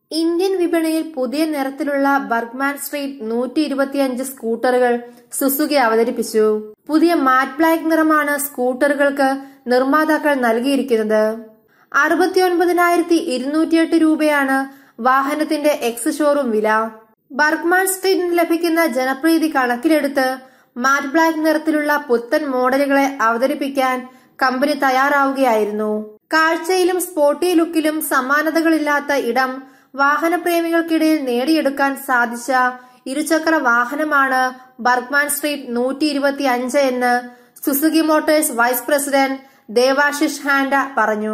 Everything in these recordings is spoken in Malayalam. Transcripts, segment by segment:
ഇന്ത്യൻ വിപണിയിൽ പുതിയ നിറത്തിലുള്ള ബർഗ്മാൻ സ്ട്രീറ്റ് 125 സ്കൂട്ടറുകൾ സുസുക്കി അവതരിപ്പിച്ചു. പുതിയ മാറ്റ് ബ്ലാക്ക് നിറമാണ് സ്കൂട്ടറുകൾക്ക് നിർമ്മാതാക്കൾ നൽകിയിരിക്കുന്നത്. 69,208 രൂപയാണ് വാഹനത്തിന്റെ എക്സ് ഷോറൂം വില. ബർഗ്മാൻ സ്ട്രീറ്റിന് ലഭിക്കുന്ന ജനപ്രീതി കണക്കിലെടുത്ത് മാറ്റ് ബ്ലാക്ക് നിറത്തിലുള്ള പുത്തൻ മോഡലുകളെ അവതരിപ്പിക്കാൻ കമ്പനി തയ്യാറാവുകയായിരുന്നു. കാഴ്ചയിലും സ്പോർട്ടി ലുക്കിലും സമാനതകളില്ലാത്ത ഇടം വാഹനപ്രേമികൾക്കിടയിൽ നേടിയെടുക്കാൻ സാധിച്ച ഇരുചക്ര വാഹനമാണ് ബർഗ്മാൻ സ്ട്രീറ്റ് 125 എന്ന് Suzuki Motors vice president Devashish Handa പറഞ്ഞു.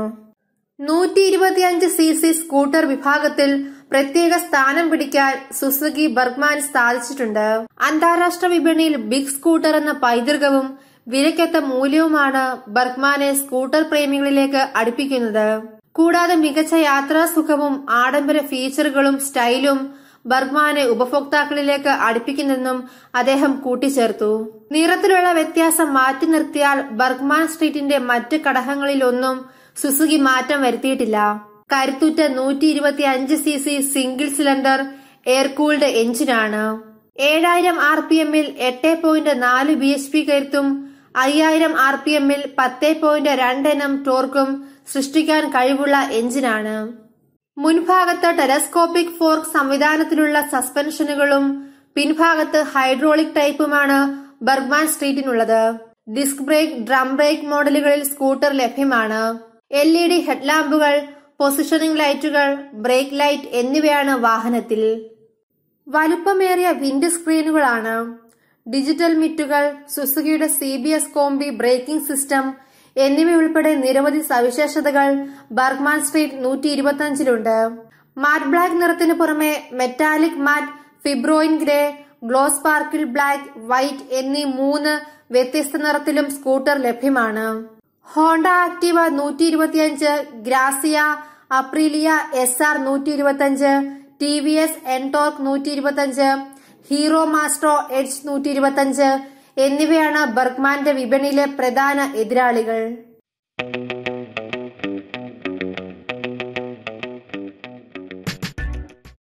125 cc സ്കൂട്ടർ വിഭാഗത്തിൽ പ്രത്യേക സ്ഥാനം പിടിക്കാൻ സുസുക്കി ബർഗ്മാൻ സാധിച്ചിട്ടുണ്ട്. അന്താരാഷ്ട്ര വിപണിയിൽ ബിഗ് സ്കൂട്ടർ എന്ന പൈതൃകവും വിലയ്ക്കൊത്ത മൂല്യവുമാണ് ബർഗ്മാനെ സ്കൂട്ടർ പ്രേമികളിലേക്ക് അടുപ്പിക്കുന്നത്. കൂടാതെ മികച്ച യാത്രാസുഖവും ആഡംബര ഫീച്ചറുകളും സ്റ്റൈലും ബർഗ്മാനെ ഉപഭോക്താക്കളിലേക്ക് അടുപ്പിക്കുന്നെന്നും അദ്ദേഹം കൂട്ടിച്ചേർത്തു. നിറത്തിലുള്ള വ്യത്യാസം മാറ്റി നിർത്തിയാൽ ബർഗ്മാൻ സ്ട്രീറ്റിന്റെ മറ്റ് ഘടകങ്ങളിലൊന്നും സുസുക്കി മാറ്റം വരുത്തിയിട്ടില്ല. കരുത്തുറ്റ 125 cc single cylinder air cooled എഞ്ചിനാണ്. 7000 RPMൽ 8.4 bhp കരുത്തും 5000 RPMൽ 10.2 Nm ടോർക്കും സൃഷ്ടിക്കാൻ കഴിവുള്ള എഞ്ചിനാണ്. മുൻഭാഗത്ത് ടെലസ്കോപ്പിക് ഫോർക്ക് സംവിധാനത്തിലുള്ള സസ്പെൻഷനുകളും പിൻഭാഗത്ത് ഹൈഡ്രോളിക് ടൈപ്പുമാണ് ബർഗ്മാൻ സ്ട്രീറ്റിനുള്ളത്. ഡിസ്ക് ബ്രേക്ക്, ഡ്രം ബ്രേക്ക് മോഡലുകളിൽ സ്കൂട്ടർ ലഭ്യമാണ്. LED ഹെഡ്ലാമ്പുകൾ, പൊസിഷനിംഗ് ലൈറ്റുകൾ, ബ്രേക്ക് ലൈറ്റ് എന്നിവയാണ് വാഹനത്തിൽ. വലുപ്പമേറിയ വിൻഡ് സ്ക്രീനുകളാണ്. ഡിജിറ്റൽ മിറ്റുകൾ, സുസുക്കിയുടെ CBS കോംബി ബ്രേക്കിംഗ് സിസ്റ്റം എന്നിവയുൾപ്പെടെ നിരവധി സവിശേഷതകൾ ബർഗ്മാൻ സ്ട്രീറ്റ് 125-ലുണ്ട്. മാറ്റ് ബ്ലാക്ക് നിറത്തിന് പുറമെ metallic matte, fibroin grey, glow sparkle black, white എന്നീ 3 വ്യത്യസ്ത നിറത്തിലും സ്കൂട്ടർ ലഭ്യമാണ്. Honda Activa 125, Grazia, Aprilia SR 125, TVS Ntorq 125, Hero Maestro edge 125 എന്നിവയാണ് ബർഗ്മാന്റെ വിപണിയിലെ പ്രധാന എതിരാളികൾ.